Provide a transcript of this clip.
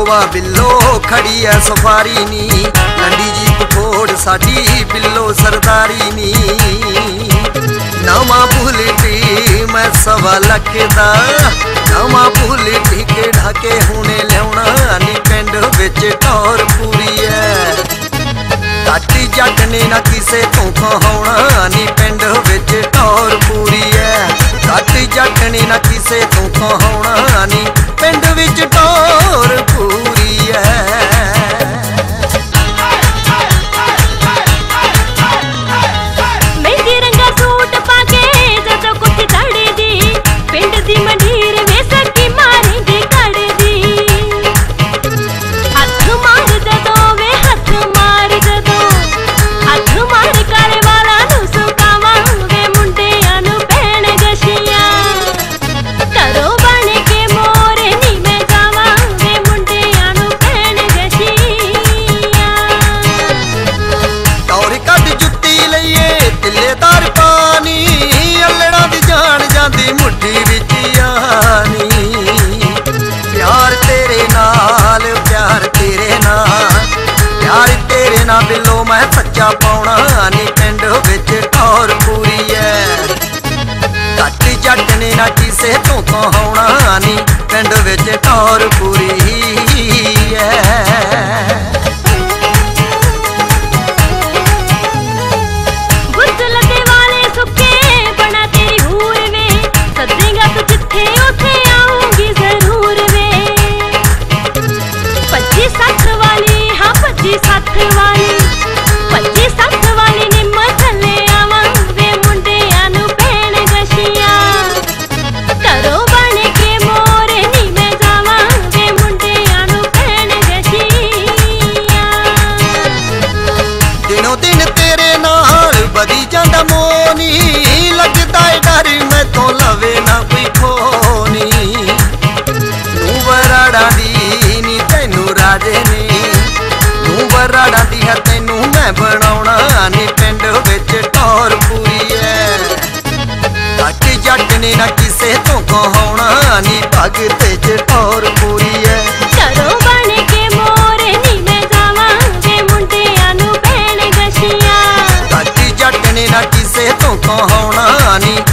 वा बिल्लो खड़ी है सफारी नी, लंडी जी पठोड़ साडी बिल्लो सरदारी नी। नवा बुलेटी मैं सवा लख दा, नवा बुलेटी के ढाके हुणे लियाउणा नी, पिंड विच टौर पूरी है। काटी जट ने ना किसे तों कहाउणा नी, पिंड विच टौर पूरी है। काटी जट ने ना किसे तों कहाउणा नी, पिंड विच टौर पूरी है। मेहंदी रंगा सूट पाके जदों कुछ चढ़ी दी, पिंड दी मंडीर वे सकी मारी दी कड़ दी। हथ मार जदों वे हथ मार जदों, हथ मार करे वाला नूं सुकावां वे मुंडियां नूं पैण गशियां। करो बन के मोरे नी मैं जावां वे मुंडियां नूं पैण गशियां। टौर कद जुत्ती लईए तिल्लेदार पानी, अल्लड़ा दी जान जांदी मुट्ठी विच आनी। प्यार तेरे नाल, प्यार तेरे नाल, प्यार तेरे नाल बिल्लो मैं सच्चा पाउणा नी, पिंड विच टौर पूरी है। कट जट ने ना किसे तों कहाउणा नी, पिंड विच टौर पूरी है। गुजलते वाले सुखे बना तेरी हूर वे, सदेगा तू जिथे उथे आऊंगी जरूर वे। 25-60 वाली, हाँ 25-60 वाली, 25-60 वाली निम्म थले आवां वे मुंडियां नूं पैण गशियां। करो बन के मोरे नी मैं जावां वे मुंडियां नूं पैण गशियां। दिनों दिन तेरे नाल बधी जांदा मोनी, लगदा है डर मैं तो लवे ना कोई खोनी। नूं वराड़ा दी नी तैनू राजे ने, नूं वराड़ा दी है तैनू मैं बनाउणा नी, पिंड विच टौर पूरी है। कट जट ने ना किसे तों कहाउणा नी, भगते च टौर पूरी है। करो बन के मोरे नी मैं जावां वे मुंडियां नूं पैण गशियां। कट जट ने ना किसे तों कहाउणा नी,